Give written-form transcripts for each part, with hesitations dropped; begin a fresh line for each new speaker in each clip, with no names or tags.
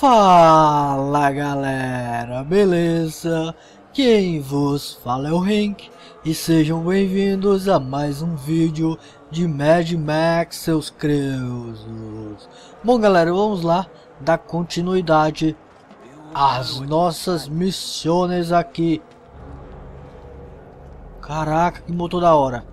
Fala galera, beleza? Quem vos fala é o Henk e sejam bem-vindos a mais um vídeo de Mad Max, seus creusos. Bom galera, vamos lá dar continuidade às nossas missões aqui. Caraca, que motor da hora.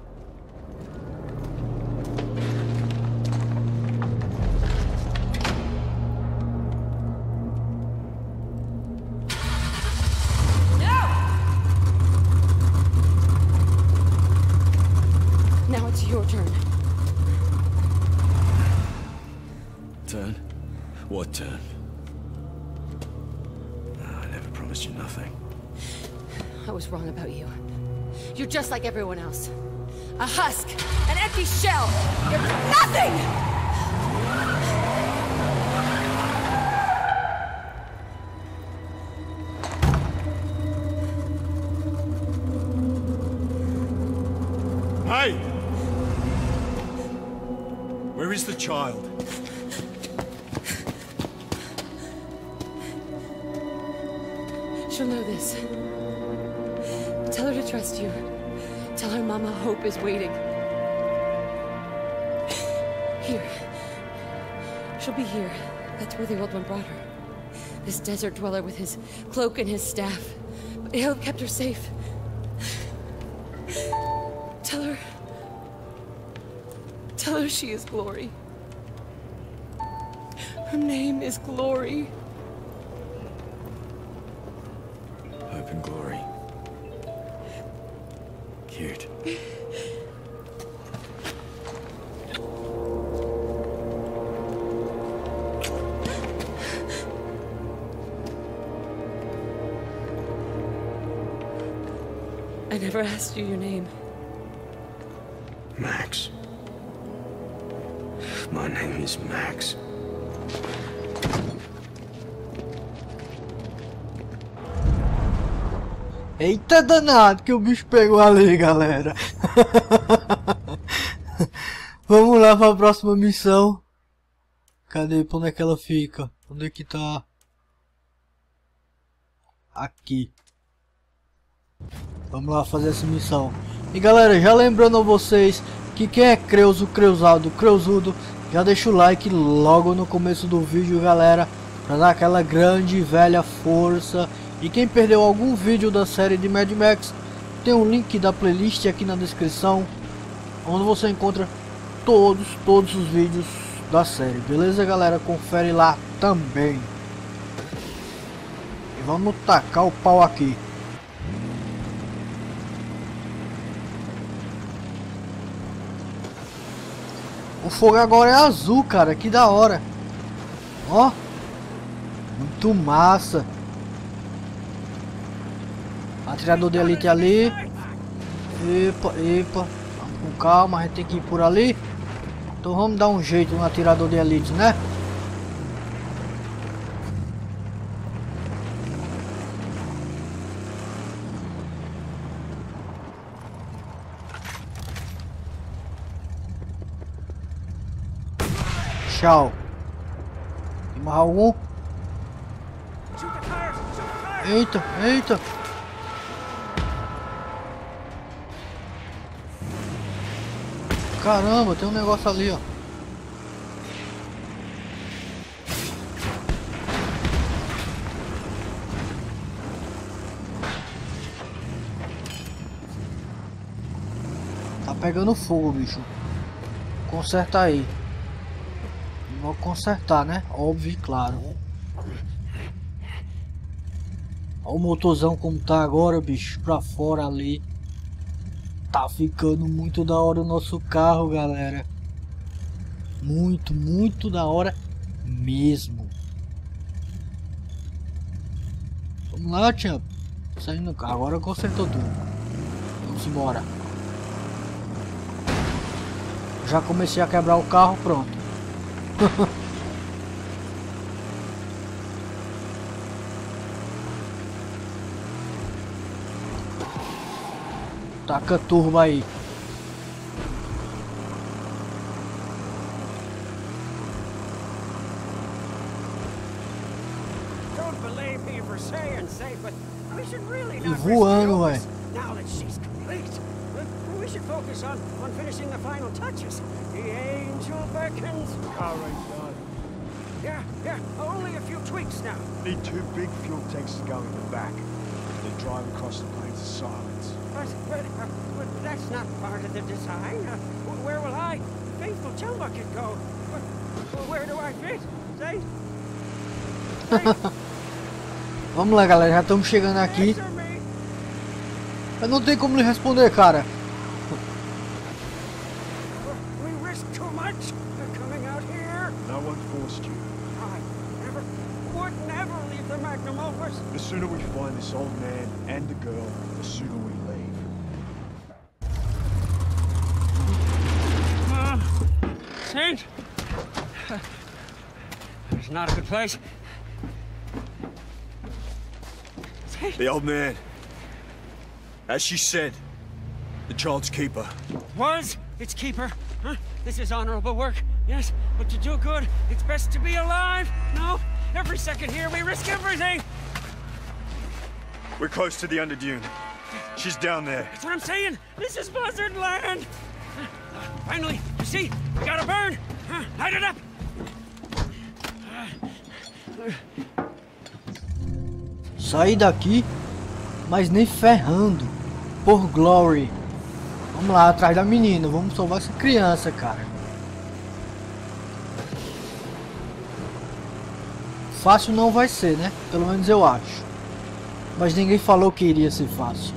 Your turn.
Turn? What turn? I never promised you nothing.
I was wrong about you. You're just like everyone else. A husk, an empty shell. You're nothing!
Hey! Where is the child?
She'll know this. Tell her to trust you. Tell her Mama Hope is waiting. Here. She'll be here. That's where the old one brought her. This desert dweller with his cloak and his staff. But he'll have kept her safe. Tell her... Tell her she is Glory. Her name is Glory.
Hope and Glory. Cute.
I never asked you your name.
Max. My name is Max.
Eita danado que o bicho pegou ali, galera. Vamos lá para a próxima missão. Cadê? Pra onde é que ela fica? Onde é que tá? Aqui. Vamos lá fazer essa missão. E galera, já lembrando a vocês que quem é creuso, creusado, creusudo, já deixa o like logo no começo do vídeo, galera, para dar aquela grande e velha força. E quem perdeu algum vídeo da série de Mad Max, tem um link da playlist aqui na descrição, onde você encontra todos os vídeos da série, beleza galera? Confere lá também. E vamos tacar o pau aqui. O fogo agora é azul, cara, que da hora. Ó, muito massa. Atirador de elite ali. Epa, vamos com calma, a gente tem que ir por ali. Então vamos dar um jeito no atirador de elite, né? Tchau. Tem mais algum? Eita, eita. Caramba, tem um negócio ali, ó. Tá pegando fogo, bicho. Conserta aí. Vou consertar, né? Óbvio e claro. Olha o motorzão como tá agora, bicho. Pra fora ali. Tá ficando muito da hora o nosso carro, galera. Muito da hora mesmo. Vamos lá, tia. Saindo do carro. Agora consertou tudo. Vamos embora. Já comecei a quebrar o carro, pronto. Taca turbo aí.
believe me for saying safe, but we should really
E
not
voando,
risk
ué.
the now that she's complete. We should focus on finishing the final touches. The angel beckons.
Car ain't done.
Yeah, only a few tweaks now.
Need 2 big fuel tanks to go in the back. Then drive across the plains of silence.
But that's not part of the design. Where will I, faithful Chumbucket, go? Where do I fit? Say?
Vamos lá, galera, já estamos chegando aqui.
Answer me.
Eu não tenho como lhe responder, cara.
We risk too much coming out here.
No one forced you.
I would never leave the magnum opus.
The sooner we find this old man and the girl, the sooner we leave.
Saint? It's not a good place. Saint?
The old man. As she said, the child's keeper.
Was its keeper. Huh? This is honorable work, yes, but to do good, it's best to be alive. No, every second here we risk everything.
We're close to the Underdune. She's down there.
That's what I'm saying. This is Buzzard Land. Finally, you see, we gotta burn. Light it up.
Sair daqui, mas nem ferrando. Por Glory. Vamos lá, atrás da menina. Vamos salvar essa criança, cara. Fácil não vai ser, né? Pelo menos eu acho. Mas ninguém falou que iria ser fácil.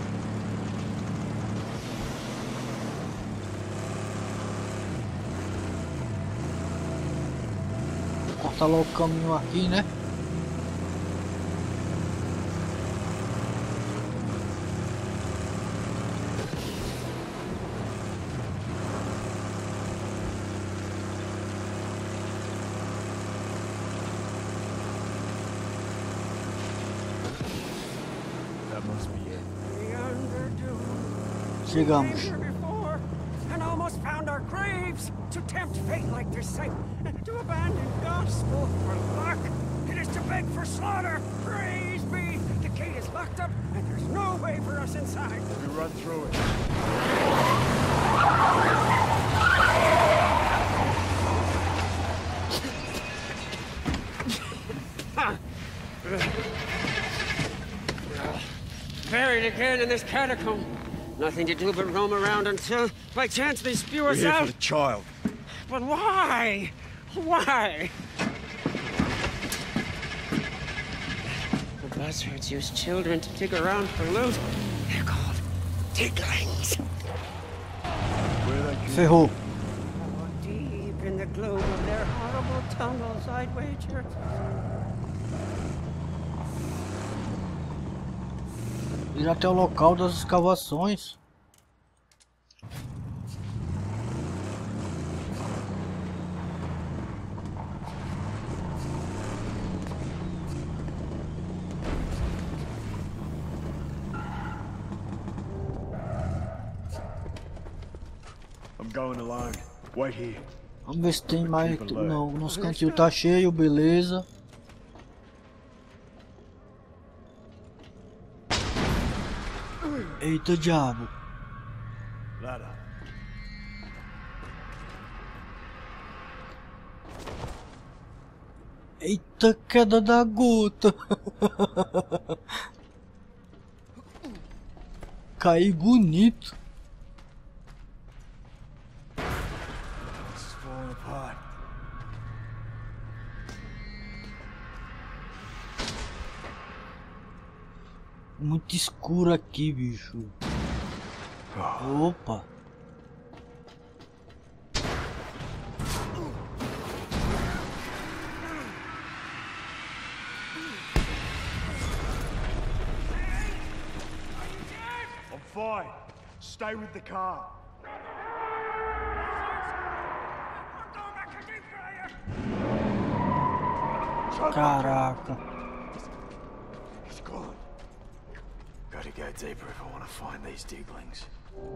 Vou cortar logo o caminho aqui, né? Chegamos.
Before, and almost found our graves to tempt fate like this sight, to abandon gospel for luck. It is to beg for slaughter. Praise be. The gate is locked up, and there's no way for us inside.
We run through it.
Buried again in this catacomb. Nothing to do but roam around until, by chance, they spew
We're
us
here for
out.
the child.
But why? Why? The buzzards use children to dig around for loot. They're called diglings.
Ferrou.
Deep in the gloom of their horrible tunnels, I'd wager.
Ir até o local das escavações.
I'm going alone. Wait here.
Vamos ver se tem mais. Não, nosso cantinho tá cheio, beleza. Eita diabo.
Ladder.
Eita queda da gota. Caí bonito.
This is falling apart.
Muito escuro aqui, bicho. Opa.
I'm fine. Stay with the car.
Caraca.
He's gone. Gotta go deeper if I want to find these diglings.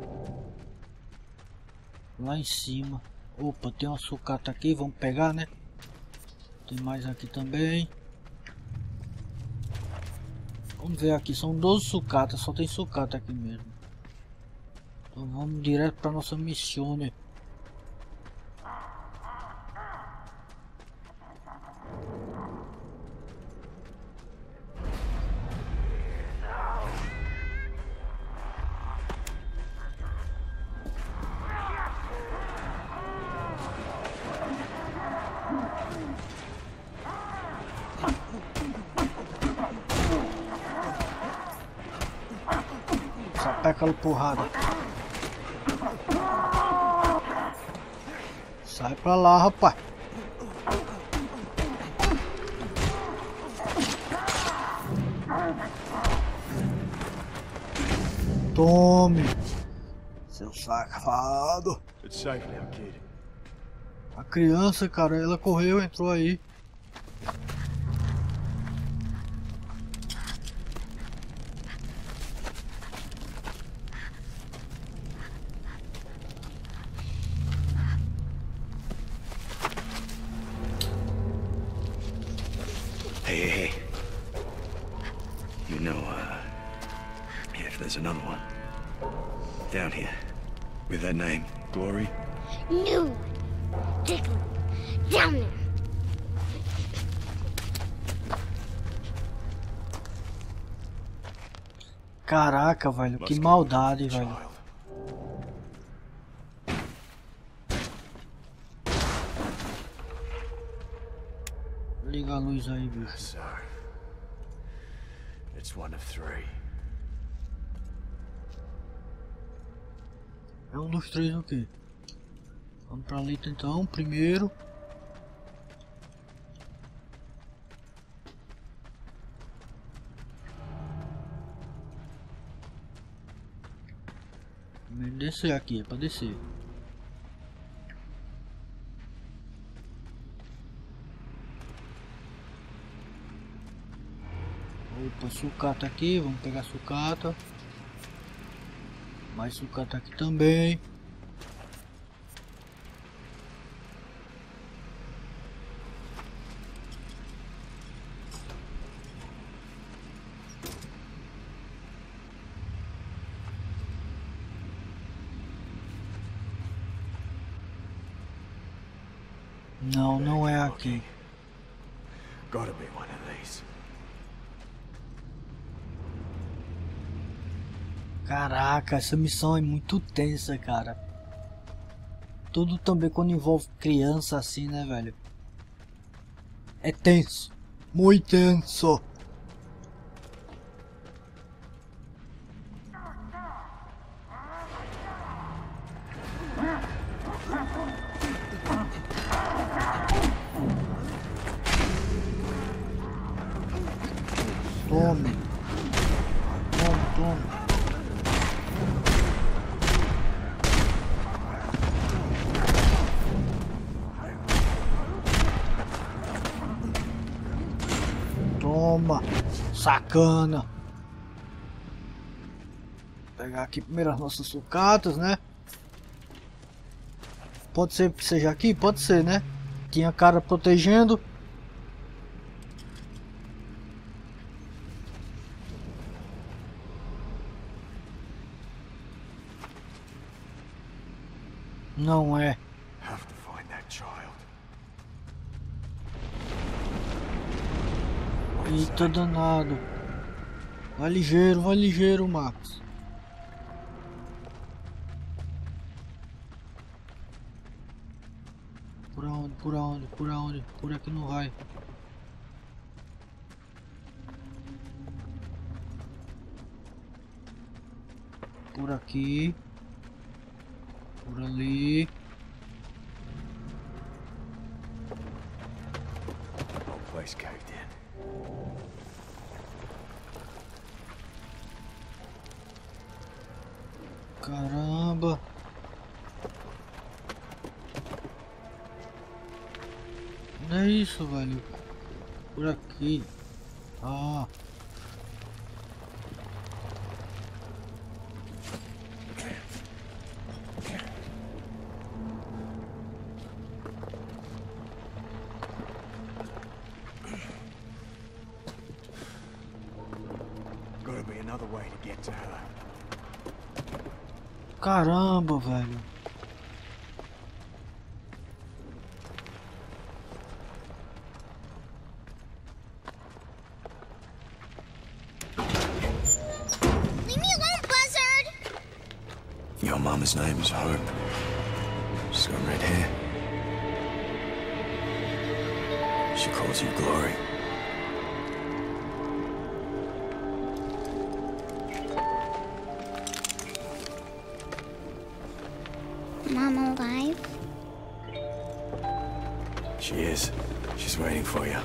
Lá em cima. Opa, tem uma sucata aqui, vamos pegar, né? Tem mais aqui também. Vamos ver aqui, são 12 sucatas, só tem sucata aqui mesmo. Então vamos direto para nossa missão, né? Sapeca aquela porrada. Sai pra lá, rapaz. Tome, seu safado.
It's safe now, kid.
A criança, cara, ela correu, entrou aí.
Hey. You know, if there's another one down here with that name, Glory.
No. Declan. Down there.
Caraca, velho, que maldade, velho. Liga a luz aí, bicho.
So, it's one of three.
É um dos três o quê? Vamos pra ali então, primeiro. Primeiro descer aqui, é pra descer. Opa, sucata aqui, vamos pegar sucata. Mais sucata aqui também. Não, não é aqui.
Gotta be one of these.
Caraca, essa missão é muito tensa, cara. Tudo também quando envolve criança assim, né, velho? É tenso. Muito tenso. Tome. Tome. Toma, sacana. Vou pegar aqui primeiro as nossas sucatas, né? Pode ser que seja aqui? Pode ser, né? Tinha cara protegendo. Não é.
Have to find that child.
Eita danado. Vai ligeiro, Max. Por onde? Por aqui não vai. Por aqui. Por ali.
Whole place caved in.
Caramba. Não é isso, velho. Por aqui. Ah.
get to her.
Caramba, velho.
Leave me alone, Buzzard!
Your mama's name is Hope. She's got red hair. She calls you Glory.
Mom alive?
She is. She's waiting for you.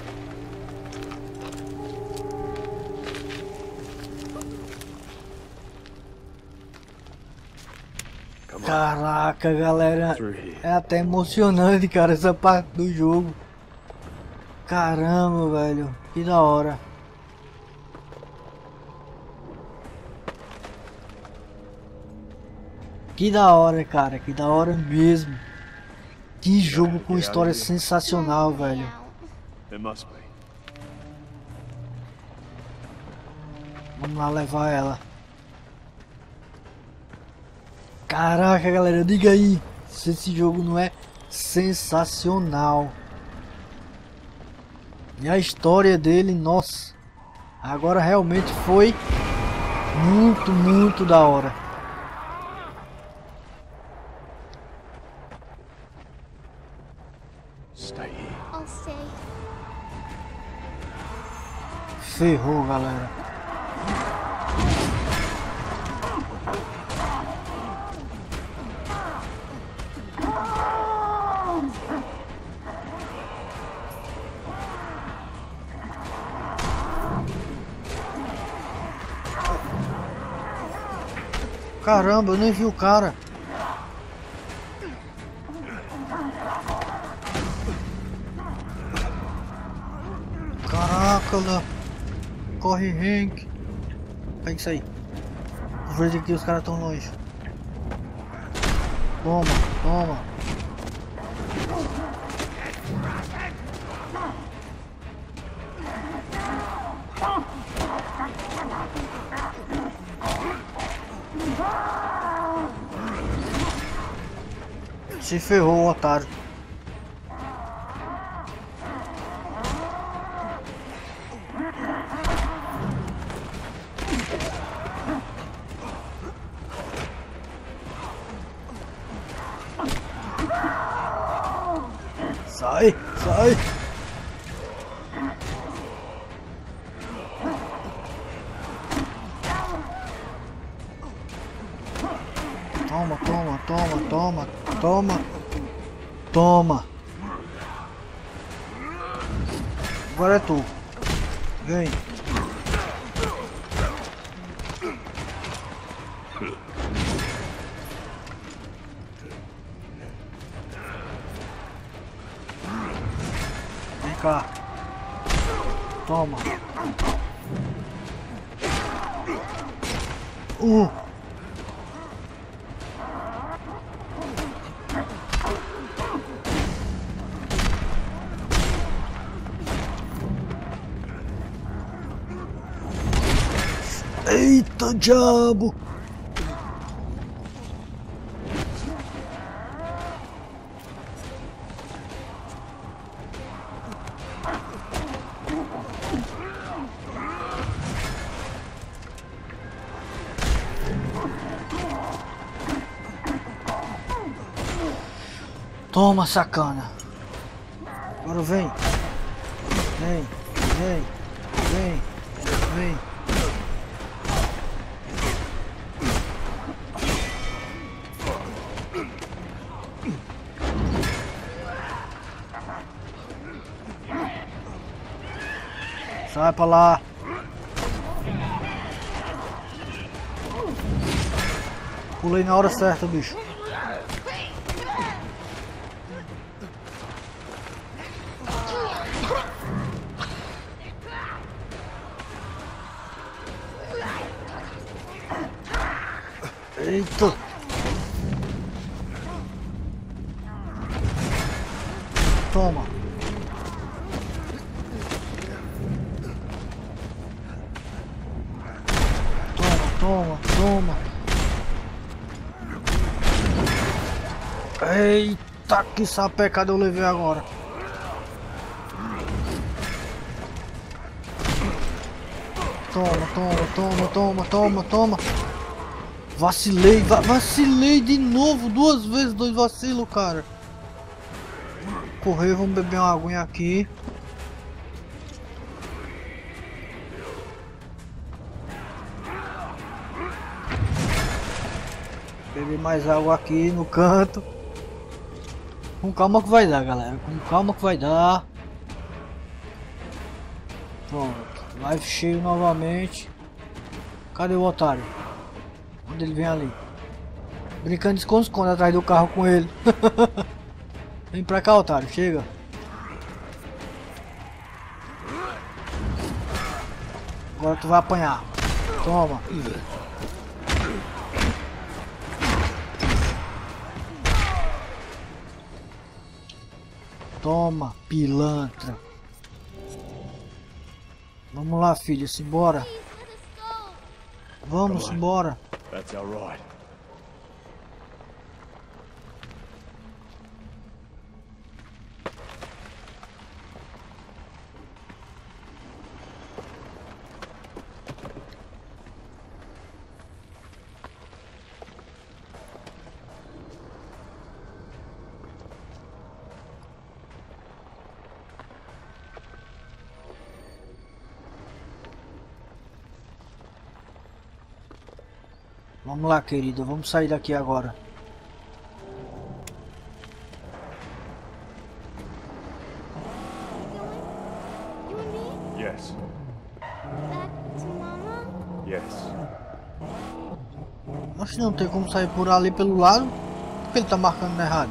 Caraca, galera, é até emocionante, cara, essa parte do jogo. Caramba, velho, que da hora. Que da hora, cara, que da hora mesmo. Que jogo com história sensacional, velho.
There must be.
Vamos lá levar ela. Caraca, galera, diga aí se esse jogo não é sensacional. E a história dele, nossa, agora realmente foi muito da hora.
Stay here.
I'll stay.
Ferrou, galera. Caramba, eu nem vi o cara. Caraca, lá. Corre, Hank. Pega isso aí. Veja que os caras estão longe. Toma, toma. Se ferrou, otário. Sai, sai. Toma, toma, toma, toma, toma, toma. Agora é tu. Vem. Vem cá. Toma. Eita, diabo! Toma, sacana! Agora vem! Vem, vem, vem, vem! Sai pra lá. Pulei na hora certa, bicho. Eita. Toma. Toma, Eita, que sapecada eu levei agora. Toma. Vacilei de novo, 2 vezes, 2 vacilos, cara. Correr, vamos beber uma aguinha aqui. Beber mais água aqui no canto. Com calma que vai dar, galera. Com calma que vai dar. Pronto. Live cheio novamente. Cadê o otário? Onde ele vem ali? Brincando de esconde-esconde atrás do carro com ele. Vem pra cá, otário. Chega. Agora tu vai apanhar. Toma. Toma, pilantra. Vamos lá, filho, simbora. Vamos embora.
That's all right.
Vamos lá, querido, vamos sair daqui agora.
You and me?
Yes.
Back to Mama?
Yes.
Acho que não tem como sair por ali pelo lado. Por que ele tá marcando errado?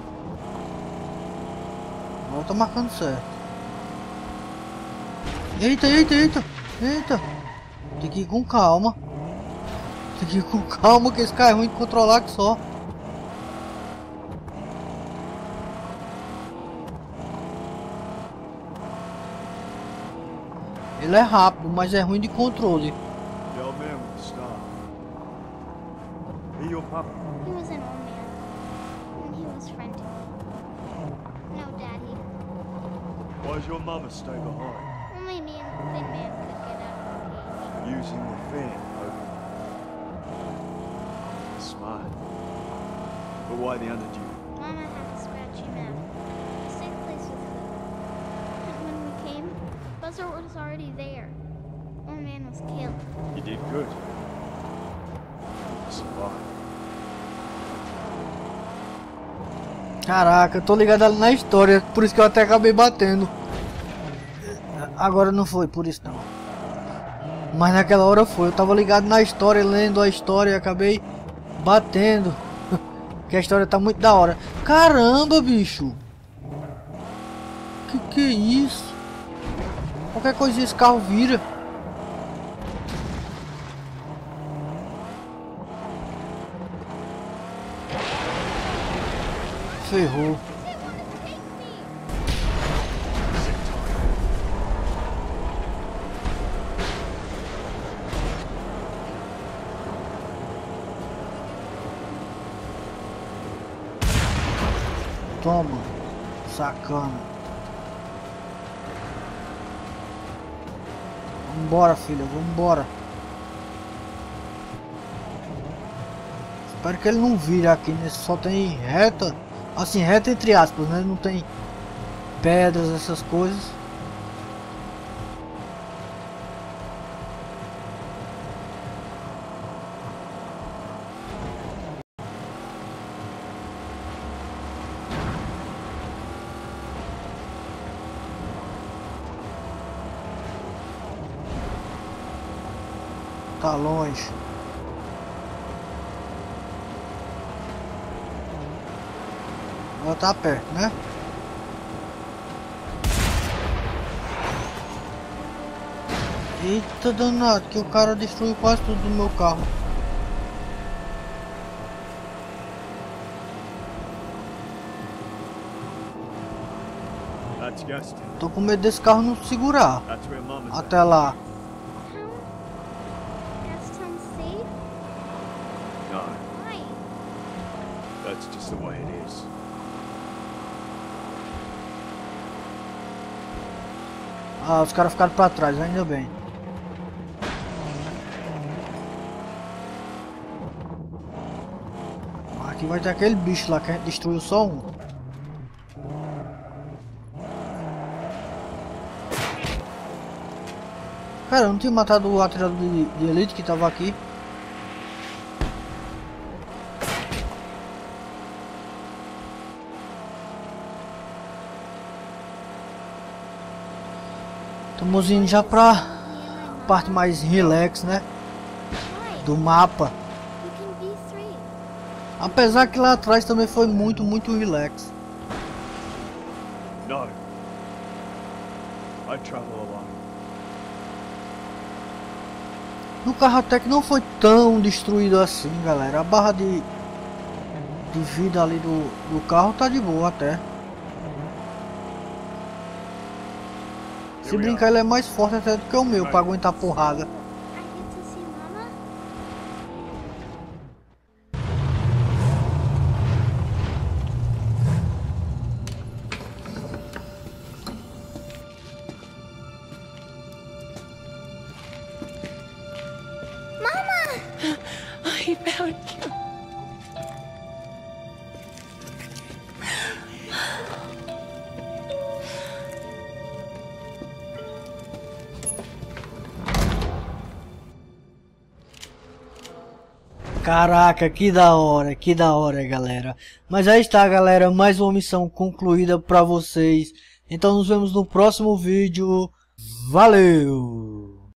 Agora tá marcando certo. Eita. Tem que ir com calma. Tem que ir com calma que esse cara é ruim de controlar que só. Ele é rápido, mas é ruim de controle.
The old man with the star. He your papa?
He was an old man. And he was frantic. No, Daddy.
Why does your mama stay behind?
Only me and the thin man could get out of the cage.
Using the fan open. Smart. But why the underduty?
Mama had a scratchy mouth. A safe place with food. And when we came, Buzzard was already there. Old man was killed.
You did good. You survived.
Caraca, eu tô ligado ali na história, por isso que eu até acabei batendo. Agora não foi por isso não. Mas naquela hora foi, eu tava ligado na história, lendo a história e acabei batendo. Que a história tá muito da hora. Caramba, bicho. Que é isso? Qualquer coisinha esse carro vira. Ferrou. Toma, sacana. Vambora, filha, vambora. Espero que ele não vire aqui, né? Só tem reta. Assim, reta entre aspas, né? Não tem pedras, essas coisas. Tá longe. Agora tá perto, né? Eita danado, que o cara destruiu quase tudo do meu carro.
That's Gaston.
Tô com medo desse carro não segurar.
That's where Mama's at.
Até lá.
Gaston's safe?
No,
Why?
that's just the way it is.
Ah, os caras ficaram pra trás, ainda bem. Aqui vai ter aquele bicho lá que a gente destruiu só um. Cara, eu não tinha matado o atirador de elite que tava aqui. Estamos indo já pra parte mais relax, né? Do mapa. Apesar que lá atrás também foi muito relax.
No. I travel alone.
No carro até que não foi tão destruído assim, galera. A barra de vida ali do carro tá de boa até. Se brincar, ele é mais forte até do que o meu pra aguentar porrada.
I found you.
Caraca, que da hora, galera. Mas aí está, galera, mais uma missão concluída pra vocês. Então nos vemos no próximo vídeo. Valeu!